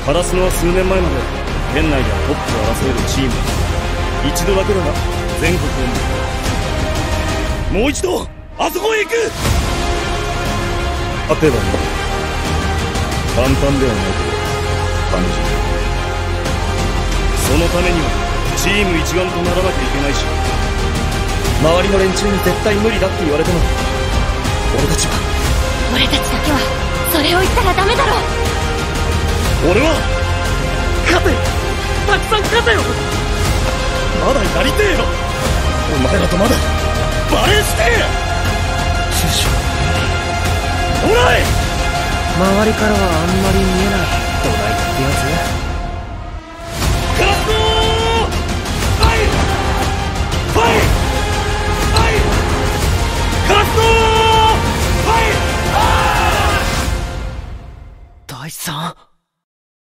カラスノは数年前まで県内ではトップを争えるチーム。一度だけだが全国をもう一度あそこへ行く。勝てばいい。簡単ではないけど感じる。そのためにはチーム一丸とならなきゃいけないし、周りの連中に絶対無理だって言われても俺たちだけはそれを言ったらダメだろ。俺は勝て、たくさん勝てよ。まだやりてえよ。お前らとまだバレーしてえ。師匠、おらい。 周りからはあんまり見えない。